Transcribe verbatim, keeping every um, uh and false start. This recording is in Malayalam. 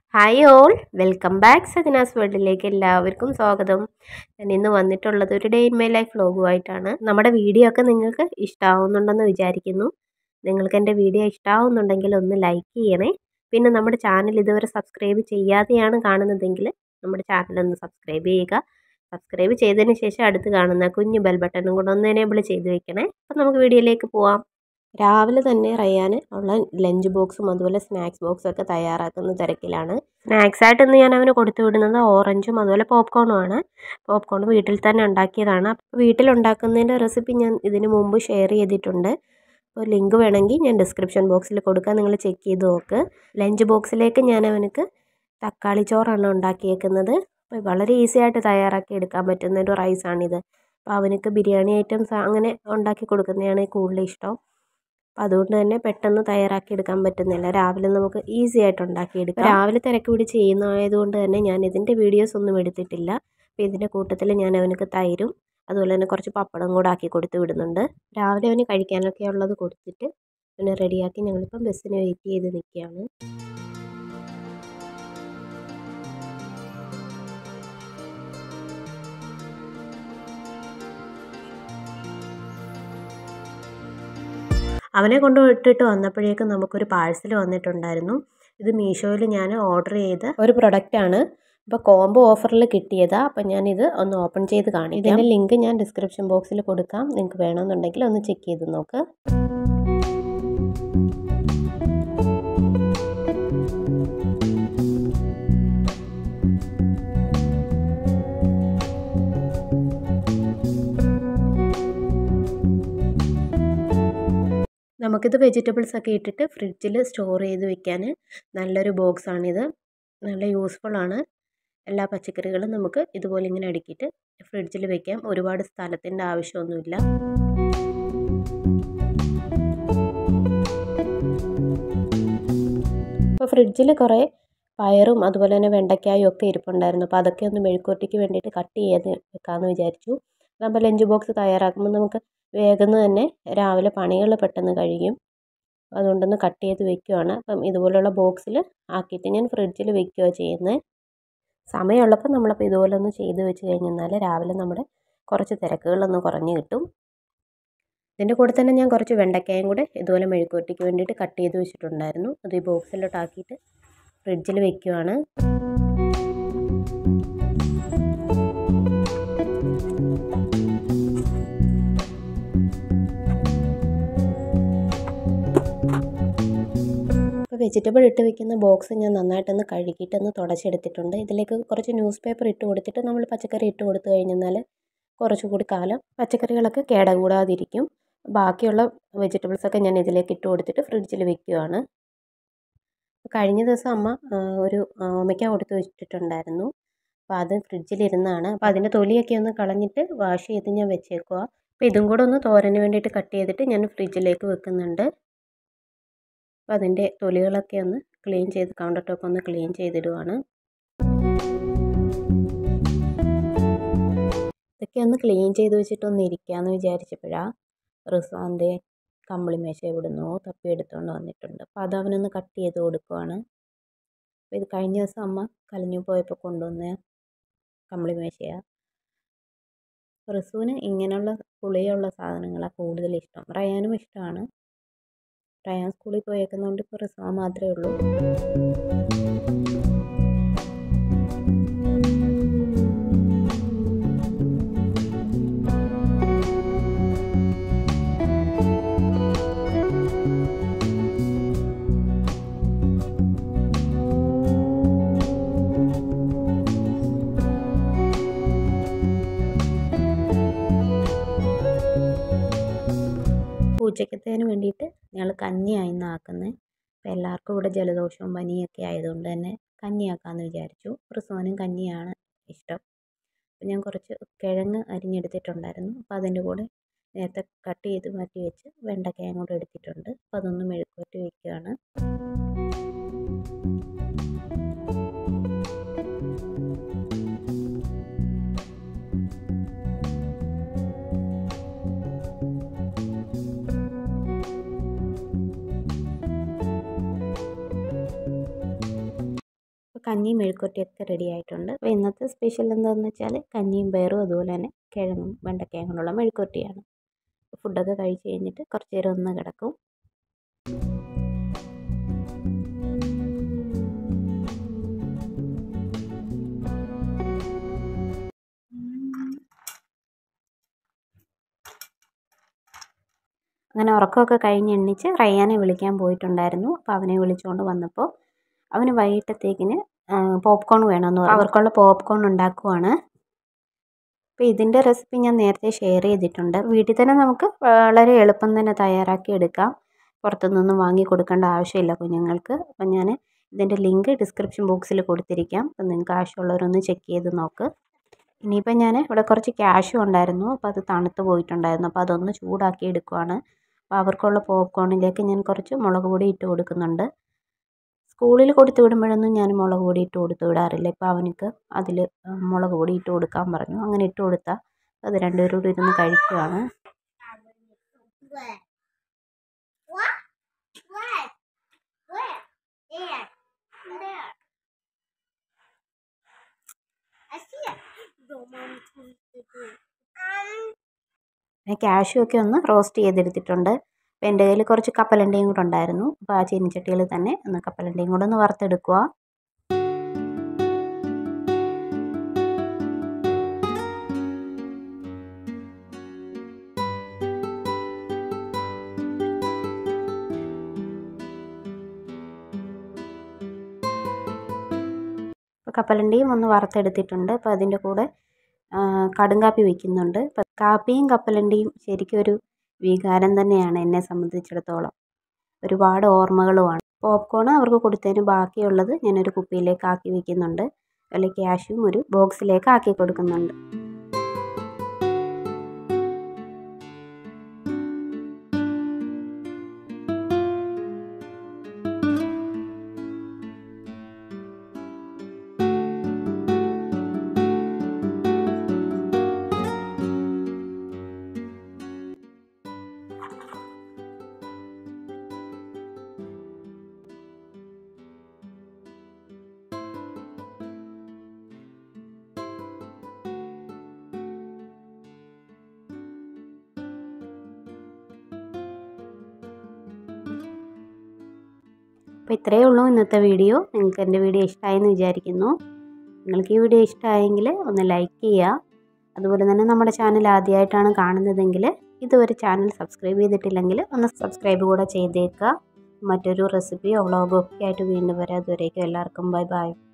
Hi all, welcome back Sajana's വേൾഡിലേക്ക് എല്ലാവർക്കും സ്വാഗതം. ഞാൻ ഇന്ന് വന്നിട്ടുള്ളത് ഒരു ഡേ ഇൻ മൈ ലൈഫ് വ്ലോഗുമായിട്ടാണ്. നമ്മുടെ വീഡിയോ ഒക്കെ നിങ്ങൾക്ക് ഇഷ്ടമാവുന്നുണ്ടെന്ന് വിചാരിക്കുന്നു. നിങ്ങൾക്ക് എൻ്റെ വീഡിയോ ഇഷ്ടമാവുന്നുണ്ടെങ്കിൽ ഒന്ന് ലൈക്ക് ചെയ്യണേ. പിന്നെ നമ്മുടെ ചാനൽ ഇതുവരെ സബ്സ്ക്രൈബ് ചെയ്യാതെയാണ് കാണുന്നതെങ്കിൽ നമ്മുടെ ചാനൽ ഒന്ന് സബ്സ്ക്രൈബ് ചെയ്യുക. സബ്സ്ക്രൈബ് ചെയ്തതിന് ശേഷം അടുത്ത് കാണുന്ന കുഞ്ഞു ബെൽ ബട്ടണും കൂടെ ഒന്ന് എനേബിൾ ചെയ്ത് വെക്കണേ. അപ്പം നമുക്ക് വീഡിയോയിലേക്ക് പോവാം. രാവിലെ തന്നെ റയ്യാൻ ഉള്ള ലഞ്ച് ബോക്സും അതുപോലെ സ്നാക്സ് ബോക്സും ഒക്കെ തയ്യാറാക്കുന്ന തിരക്കിലാണ്. സ്നാക്സ് ആയിട്ട് ഇന്ന് ഞാൻ അവന് കൊടുത്തു വിടുന്നത് ഓറഞ്ചും അതുപോലെ പോപ്കോണും ആണ്. പോപ്കോൺ വീട്ടിൽ തന്നെ ഉണ്ടാക്കിയതാണ്. വീട്ടിലുണ്ടാക്കുന്നതിൻ്റെ റെസിപ്പി ഞാൻ ഇതിന് മുമ്പ് ഷെയർ ചെയ്തിട്ടുണ്ട്. അപ്പോൾ ലിങ്ക് വേണമെങ്കിൽ ഞാൻ ഡിസ്ക്രിപ്ഷൻ ബോക്സിൽ കൊടുക്കാം, നിങ്ങൾ ചെക്ക് ചെയ്ത് നോക്ക്. ലഞ്ച് ബോക്സിലേക്ക് ഞാൻ അവനക്ക് തക്കാളി ചോറാണ് ഉണ്ടാക്കിയേക്കുന്നത്. അപ്പോൾ വളരെ ഈസി ആയിട്ട് തയ്യാറാക്കി എടുക്കാൻ പറ്റുന്ന ഒരു റൈസാണിത്. അപ്പോൾ അവനക്ക് ബിരിയാണി ഐറ്റംസ് അങ്ങനെ ഉണ്ടാക്കി കൊടുക്കുന്നതാണ് കൂടുതൽ ഇഷ്ടം. അപ്പോൾ അതുകൊണ്ട് തന്നെ പെട്ടെന്ന് തയ്യാറാക്കി എടുക്കാൻ പറ്റുന്നില്ല. രാവിലെ നമുക്ക് ഈസി ആയിട്ട് ഉണ്ടാക്കിയെടുക്കാം. രാവിലെ തിരക്ക് പിടിച്ച് ചെയ്യുന്നതായതുകൊണ്ട് തന്നെ ഞാൻ ഇതിൻ്റെ വീഡിയോസ് ഒന്നും എടുത്തിട്ടില്ല. അപ്പോൾ ഇതിൻ്റെ കൂട്ടത്തിൽ ഞാൻ അവനക്ക് തൈരും അതുപോലെ തന്നെ കുറച്ച് പപ്പടം കൂടെ ആക്കി കൊടുത്ത് വിടുന്നുണ്ട്. രാവിലെ അവന് കഴിക്കാനൊക്കെ ഉള്ളത് കൊടുത്തിട്ട് പിന്നെ റെഡിയാക്കി ഞങ്ങളിപ്പം ബസ്സിന് വെയിറ്റ് ചെയ്ത് നിൽക്കുകയാണ്. അവനെ കൊണ്ട് ഇട്ടിട്ട് വന്നപ്പോഴേക്കും നമുക്കൊരു പാഴ്സൽ വന്നിട്ടുണ്ടായിരുന്നു. ഇത് മീഷോയിൽ ഞാൻ ഓർഡർ ചെയ്ത ഒരു പ്രൊഡക്റ്റാണ്. അപ്പോൾ കോംബോ ഓഫറിൽ കിട്ടിയതാണ്. അപ്പോൾ ഞാനിത് ഒന്ന് ഓപ്പൺ ചെയ്ത് കാണിക്കാം. ഇതിൻ്റെ ലിങ്ക് ഞാൻ ഡിസ്ക്രിപ്ഷൻ ബോക്സിൽ കൊടുക്കാം. നിങ്ങൾക്ക് വേണമെന്നുണ്ടെങ്കിൽ ഒന്ന് ചെക്ക് ചെയ്ത് നോക്ക്. നമുക്കിത് വെജിറ്റബിൾസ് ഒക്കെ ഇട്ടിട്ട് ഫ്രിഡ്ജിൽ സ്റ്റോർ ചെയ്ത് വെക്കാൻ നല്ലൊരു ബോക്സാണിത്. നല്ല യൂസ്ഫുള്ളാണ്. എല്ലാ പച്ചക്കറികളും നമുക്ക് ഇതുപോലെ ഇങ്ങനെ അടുക്കിയിട്ട് ഫ്രിഡ്ജിൽ വെക്കാം. ഒരുപാട് സ്ഥലത്തിൻ്റെ ആവശ്യമൊന്നുമില്ല. അപ്പോൾ ഫ്രിഡ്ജിൽ കുറേ പയറും അതുപോലെ തന്നെ വെണ്ടയ്ക്കായും ഒക്കെ ഇരിപ്പുണ്ടായിരുന്നു. അപ്പോൾ അതൊക്കെ ഒന്ന് മെഴുക്കുവരട്ടിക്ക് വേണ്ടിയിട്ട് കട്ട് ചെയ്ത് വെക്കാമെന്ന് വിചാരിച്ചു. നമ്മൾ ലഞ്ച് ബോക്സ് തയ്യാറാക്കുമ്പോൾ നമുക്ക് വേഗം തന്നെ രാവിലെ പണികൾ പെട്ടെന്ന് കഴിയും. അതുകൊണ്ടൊന്ന് കട്ട് ചെയ്ത് വെക്കുകയാണ്. അപ്പം ഇതുപോലുള്ള ബോക്സിൽ ആക്കിയിട്ട് ഞാൻ ഫ്രിഡ്ജിൽ വെക്കുകയാണ് ചെയ്യുന്നത്. സമയമുള്ളപ്പോൾ നമ്മളപ്പോൾ ഇതുപോലെ ഒന്ന് ചെയ്ത് വെച്ച് കഴിഞ്ഞാൽ രാവിലെ നമ്മുടെ കുറച്ച് തിരക്കുകളൊന്ന് കുറഞ്ഞ് കിട്ടും. ഇതിൻ്റെ കൂടെ തന്നെ ഞാൻ കുറച്ച് വെണ്ടയ്ക്കായും കൂടെ ഇതുപോലെ മെഴുക്കുവരട്ടിക്ക് വേണ്ടിയിട്ട് കട്ട് ചെയ്ത് വെച്ചിട്ടുണ്ടായിരുന്നു. അത് ഈ ബോക്സിലോട്ടാക്കിയിട്ട് ഫ്രിഡ്ജിൽ വെക്കുകയാണ്. വെജിറ്റബിൾ ഇട്ട് വെക്കുന്ന ബോക്സ് ഞാൻ നന്നായിട്ടൊന്ന് കഴുകിയിട്ടൊന്ന് തുടച്ചെടുത്തിട്ടുണ്ട്. ഇതിലേക്ക് കുറച്ച് ന്യൂസ് പേപ്പർ ഇട്ട് കൊടുത്തിട്ട് നമ്മൾ പച്ചക്കറി ഇട്ട് കൊടുത്തു കഴിഞ്ഞാൽ കുറച്ചുകൂടി കാലം പച്ചക്കറികളൊക്കെ കേടുകൂടാതിരിക്കും. ബാക്കിയുള്ള വെജിറ്റബിൾസൊക്കെ ഞാൻ ഇതിലേക്ക് ഇട്ട് കൊടുത്തിട്ട് ഫ്രിഡ്ജിൽ വെക്കുകയാണ്. കഴിഞ്ഞ ദിവസം അമ്മ ഒരു ഓമയ്ക്ക കൊടുത്ത് വെച്ചിട്ടുണ്ടായിരുന്നു. അപ്പോൾ അത് ഫ്രിഡ്ജിലിരുന്നാണ്. അപ്പോൾ അതിൻ്റെ തൊലിയൊക്കെ ഒന്ന് കളഞ്ഞിട്ട് വാഷ് ചെയ്ത് ഞാൻ വെച്ചേക്കുക. അപ്പോൾ ഇതും കൂടെ ഒന്ന് തോരന് വേണ്ടിയിട്ട് കട്ട് ചെയ്തിട്ട് ഞാൻ ഫ്രിഡ്ജിലേക്ക് വെക്കുന്നുണ്ട്. അപ്പോൾ അതിൻ്റെ തൊലികളൊക്കെ ഒന്ന് ക്ലീൻ ചെയ്ത് കൗണ്ടർ ടോപ്പ് ഒന്ന് ക്ലീൻ ചെയ്തിടുവാണ്. ഇതൊക്കെ ഒന്ന് ക്ലീൻ ചെയ്ത് വെച്ചിട്ടൊന്ന് ഇരിക്കാമെന്ന് വിചാരിച്ചപ്പോഴാണ് റിസ്വാൻ്റെ കമ്പിളിമേശ എവിടുന്നോ തപ്പി എടുത്തുകൊണ്ട് വന്നിട്ടുണ്ട്. അപ്പോൾ അത് അവനൊന്ന് കട്ട് ചെയ്ത് കൊടുക്കുവാണ്. അപ്പോൾ ഇത് കഴിഞ്ഞ ദിവസം അമ്മ കലഞ്ഞു പോയപ്പോൾ കൊണ്ടുവന്ന കമ്പിളിമേശയാണ്. റിസുവിന് ഇങ്ങനെയുള്ള പുളിയുള്ള സാധനങ്ങളാണ് കൂടുതൽ ഇഷ്ടം. റയാനും ഇഷ്ടമാണ്. റയാൻ സ്കൂളിൽ പോയേക്കുന്നതുകൊണ്ട് ഇപ്പോൾ റിസ്വാ മാത്രമേ ഉള്ളൂ. ഉച്ചക്കത്തേന് വേണ്ടിയിട്ട് ഞങ്ങൾ കഞ്ഞിയായി ഇന്ന് ആക്കുന്നത്. അപ്പോൾ എല്ലാവർക്കും ഇവിടെ ജലദോഷവും പനിയൊക്കെ ആയതുകൊണ്ട് തന്നെ കഞ്ഞിയാക്കാമെന്ന് വിചാരിച്ചു. റിസ്വാനും കഞ്ഞിയാണ് ഇഷ്ടം. അപ്പോൾ ഞാൻ കുറച്ച് കിഴങ്ങ് അരിഞ്ഞെടുത്തിട്ടുണ്ടായിരുന്നു. അപ്പോൾ അതിൻ്റെ കൂടെ നേരത്തെ കട്ട് ചെയ്ത് മാറ്റി വെച്ച് വെണ്ടയ്ക്കയും കൂടെ എടുത്തിട്ടുണ്ട്. അപ്പോൾ അതൊന്ന് മെഴുക്കുവരട്ടി വയ്ക്കുകയാണ്. കഞ്ഞിയും മെഴുക്കുവരട്ടിയൊക്കെ റെഡി ആയിട്ടുണ്ട്. അപ്പോൾ ഇന്നത്തെ സ്പെഷ്യൽ എന്താണെന്ന് വെച്ചാൽ കഞ്ഞിയും പയറും അതുപോലെ തന്നെ കിഴങ്ങും വെണ്ടയ്ക്കയും കൊണ്ടുള്ള മെഴുക്കുവരട്ടിയാണ്. ഫുഡൊക്കെ കഴിച്ച് കഴിഞ്ഞിട്ട് കുറച്ച് നേരം ഒന്ന് കിടക്കും. അങ്ങനെ ഉറക്കമൊക്കെ കഴിഞ്ഞ് എണ്ണിച്ച് റയ്യാനെ വിളിക്കാൻ പോയിട്ടുണ്ടായിരുന്നു. അപ്പോൾ അവനെ വിളിച്ചുകൊണ്ട് വന്നപ്പോൾ അവന് വൈകിട്ടത്തേക്കിന് പോപ്കോൺ വേണമെന്ന് പറഞ്ഞു. അവർക്കുള്ള പോപ്കോൺ ഉണ്ടാക്കുവാണ്. അപ്പോൾ ഇതിൻ്റെ റെസിപ്പി ഞാൻ നേരത്തെ ഷെയർ ചെയ്തിട്ടുണ്ട്. വീട്ടിൽ തന്നെ നമുക്ക് വളരെ എളുപ്പം തന്നെ തയ്യാറാക്കി എടുക്കാം. പുറത്തുനിന്നൊന്നും വാങ്ങി കൊടുക്കേണ്ട ആവശ്യമില്ല കുഞ്ഞുങ്ങൾക്ക്. അപ്പം ഞാൻ ഇതിൻ്റെ ലിങ്ക് ഡിസ്ക്രിപ്ഷൻ ബോക്സിൽ കൊടുത്തിരിക്കാം. അപ്പം നിങ്ങൾക്ക് ആവശ്യമുള്ളവരൊന്ന് ചെക്ക് ചെയ്ത് നോക്ക്. ഇനിയിപ്പം ഞാൻ ഇവിടെ കുറച്ച് ക്യാഷും ഉണ്ടായിരുന്നു. അപ്പോൾ അത് തണുത്ത് പോയിട്ടുണ്ടായിരുന്നു. അപ്പോൾ അതൊന്ന് ചൂടാക്കി എടുക്കുവാണ്. അപ്പോൾ അവർക്കുള്ള പോപ്കോണിലേക്ക് ഞാൻ കുറച്ച് മുളക് പൊടി ഇട്ട് കൊടുക്കുന്നുണ്ട്. സ്കൂളിൽ കൊടുത്തു വിടുമ്പോഴൊന്നും ഞാൻ മുളക് പൊടി ഇട്ട് കൊടുത്തു വിടാറില്ല. ഇപ്പോൾ അവനക്ക് അതിൽ മുളക് പൊടി ഇട്ട് കൊടുക്കാൻ പറഞ്ഞു. അങ്ങനെ ഇട്ട് കൊടുത്താൽ അത് രണ്ടുപേരും കൂടി ഇരുന്ന് കഴിക്കുകയാണ്. ക്യാഷ്യൂ ഒക്കെ ഒന്ന് റോസ്റ്റ് ചെയ്തെടുത്തിട്ടുണ്ട്. അപ്പോൾ എൻ്റെ കയ്യിൽ കുറച്ച് കപ്പലണ്ടിയും കൂടെ ഉണ്ടായിരുന്നു. അപ്പോൾ ആ ചീനിച്ചട്ടിയിൽ തന്നെ ഒന്ന് കപ്പലണ്ടിയും കൂടെ ഒന്ന് വറുത്തെടുക്കുക. അപ്പോൾ കപ്പലണ്ടിയും ഒന്ന് വറുത്തെടുത്തിട്ടുണ്ട്. അപ്പോൾ അതിൻ്റെ കൂടെ കടുങ്കാപ്പി വയ്ക്കുന്നുണ്ട്. അപ്പോൾ കാപ്പിയും കപ്പലണ്ടിയും ശരിക്കും ഒരു വികാരം തന്നെയാണ് എന്നെ സംബന്ധിച്ചിടത്തോളം. ഒരുപാട് ഓർമ്മകളുമാണ്. പോപ്കോൺ അവർക്ക് കൊടുത്തതിന് ബാക്കിയുള്ളത് ഞാനൊരു കുപ്പിയിലേക്ക് ആക്കി വയ്ക്കുന്നുണ്ട്. അല്ലെങ്കിൽ ക്യാഷ്യൂം ഒരു ബോക്സിലേക്ക് ആക്കി കൊടുക്കുന്നുണ്ട്. അപ്പോൾ ഇത്രയേ ഉള്ളൂ ഇന്നത്തെ വീഡിയോ. നിങ്ങൾക്ക് എൻ്റെ വീഡിയോ ഇഷ്ടമായെന്ന് വിചാരിക്കുന്നു. നിങ്ങൾക്ക് ഈ വീഡിയോ ഇഷ്ടമായെങ്കിൽ ഒന്ന് ലൈക്ക് ചെയ്യുക. അതുപോലെ തന്നെ നമ്മുടെ ചാനൽ ആദ്യമായിട്ടാണ് കാണുന്നതെങ്കിൽ ഇതുവരെ ചാനൽ സബ്സ്ക്രൈബ് ചെയ്തിട്ടില്ലെങ്കിൽ ഒന്ന് സബ്സ്ക്രൈബ് കൂടെ ചെയ്തേക്കുക. മറ്റൊരു റെസിപ്പിയോ വ്ളോഗോ ഒക്കെ ആയിട്ട് വീണ്ടും വരാം. അതുവരേക്കും എല്ലാവർക്കും ബൈ ബൈ.